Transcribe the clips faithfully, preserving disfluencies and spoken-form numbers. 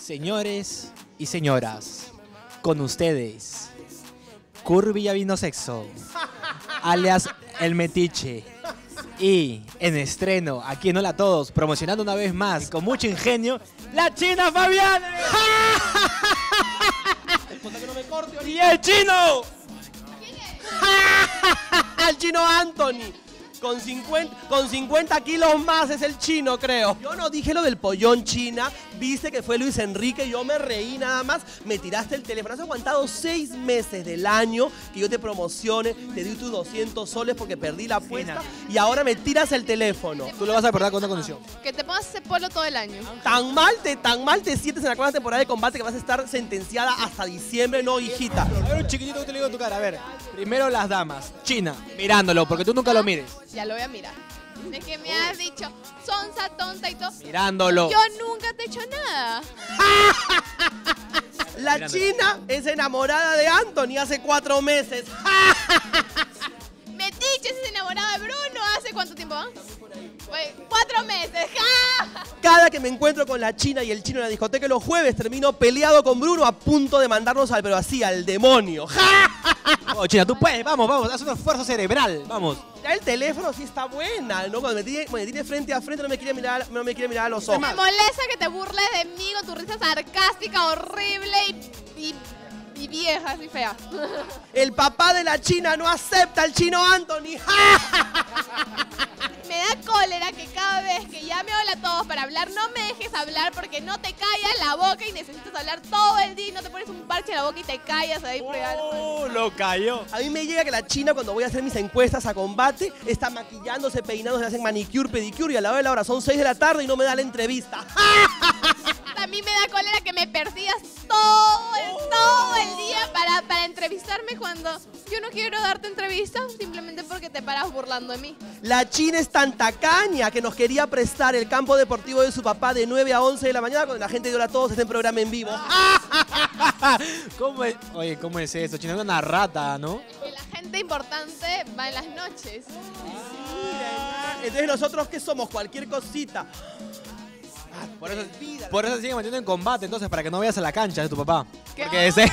Señores y señoras, con ustedes, Kurt Villavino Sexo, alias El Metiche. Y en estreno, aquí en Hola a Todos, promocionando una vez más, y con mucho ingenio, la China Fabiana. ¡Y el chino! ¿Quién es? El chino Anthony. Con cincuenta, con cincuenta kilos más es el chino, creo. Yo no dije lo del pollón, China. Viste que fue Luis Enrique, yo me reí nada más. Me tiraste el teléfono. Has aguantado seis meses del año que yo te promocione. Te di tus doscientos soles porque perdí la apuesta. Y ahora me tiras el teléfono. Tú lo vas a perder con una condición. Que te pongas ese polo todo el año. Tan mal te, tan mal te sientes en la cuarta temporada de combate que vas a estar sentenciada hasta diciembre, no, hijita. A ver, un chiquitito que te lo digo en tu cara. A ver, primero las damas. China, mirándolo, porque tú nunca lo mires. Ya lo voy a mirar. Es que me has dicho sonsa, tonta y todo. Mirándolo. Yo nunca te he hecho nada. La China es enamorada de Anthony hace cuatro meses. Metiche es enamorado de Bruno. ¿Hace cuánto tiempo? ¿Ah? Pues, cuatro meses. Cada que me encuentro con la China y el chino en la discoteca los jueves termino peleado con Bruno a punto de mandarnos al, pero así, al demonio. Oh, China, tú puedes, vamos, vamos, haz un esfuerzo cerebral, vamos. Ya el teléfono sí está buena, ¿no? Cuando me tiene, me tiene frente a frente no me quiere mirar, no me quiere mirar a los ojos. Me molesta que te burles de mí con tu risa sarcástica, horrible y, y, y vieja, así fea. El papá de la China no acepta al chino Anthony. Me da cólera que cada vez que llame a Hola a Todos para hablar, no me dejes hablar porque no te callas la boca y necesitas hablar todo el día y no te pones un parche en la boca y te callas ahí. Oh, lo cayó. A mí me llega que la China cuando voy a hacer mis encuestas a combate está maquillándose, peinándose, le hacen manicure, pedicure y a la hora de la hora son seis de la tarde y no me da la entrevista. A mí me da cólera que me persigas todo el, todo el día para, para entrevistarme cuando yo no quiero darte entrevista simplemente porque te paras burlando de mí. La China es tan tacaña que nos quería prestar el campo deportivo de su papá de nueve a once de la mañana cuando la gente de Hola a Todos está en programa en vivo. ¿Cómo es? Oye, ¿cómo es eso? China es una rata, ¿no? Que la gente importante va en las noches. Entonces nosotros ¿qué somos? Cualquier cosita. Por eso, por eso sigue metiendo en combate, entonces, para que no vayas a la cancha de tu papá. ¿Qué? Porque ese...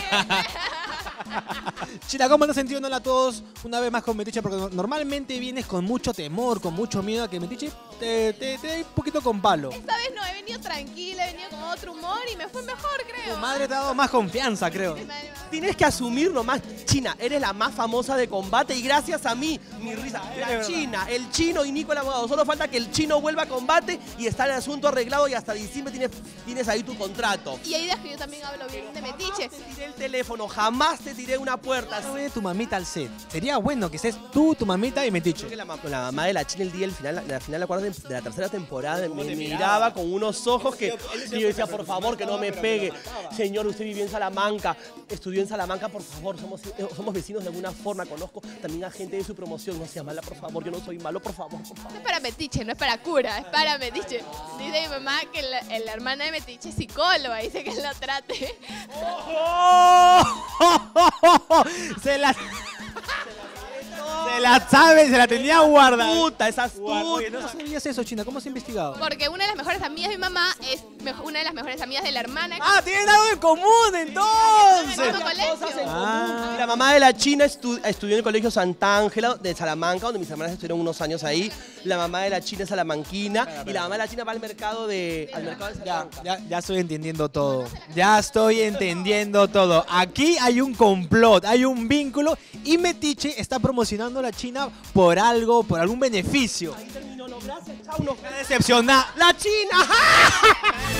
China, ¿cómo te has sentido en Hola a Todos una vez más con Metiche? Porque normalmente vienes con mucho temor, con mucho miedo a que Metiche te, te, te dé un poquito con palo. Esta vez no, he venido tranquila, he venido con otro humor y me fue mejor, creo. Tu madre te ha dado más confianza, creo. Tienes que asumir nomás, China, eres la más famosa de combate y gracias a mí, mi risa, la China, el chino y Nico el abogado. Solo falta que el chino vuelva a combate y está el asunto arreglado y hasta diciembre tienes, tienes ahí tu contrato. Y ahí que yo también hablo bien de Metiche. Te tiré el teléfono, jamás te tiré una puerta. Trae tu mamita al set. Sería bueno que estés tú, tu mamita y Metiche. La, la mamá de la China el día del final, la final la cuarta de la tercera temporada me miraba con unos ojos que y yo decía, por favor, que no me pegue. Señor, usted vivió en Salamanca, estudió en Salamanca, por favor, somos, somos vecinos de alguna forma, conozco también a gente de su promoción, no sea mala, por favor, yo no soy malo, por favor, por favor. No es para Metiche, no es para cura, es para Metiche. Dice mi mamá que la, la hermana de Metiche es psicóloga, dice que lo trate. Se la... Se la sabe, se la tenía guardada. Puta, esa astuta. Oye, no sabías eso, China. ¿Cómo has investigado? Porque una de las mejores amigas de mi mamá es mejo- una de las mejores amigas de la hermana. Ah, tienen algo en común entonces. Mismo colegio. Cosas en Ah. común. La mamá de la China estu estudió en el colegio Santa Ángela de Salamanca, donde mis hermanas estuvieron unos años ahí. La mamá de la China es salamanquina y la mamá de la China va al mercado de, al mercado de Ya, Salamanca. ya, ya estoy entendiendo todo. Ya estoy entendiendo todo. Aquí hay un complot, hay un vínculo y Metiche está promocionando a la China por algo, por algún beneficio. Ahí terminó, no, gracias, chao, no. Me decepciona. ¡La China!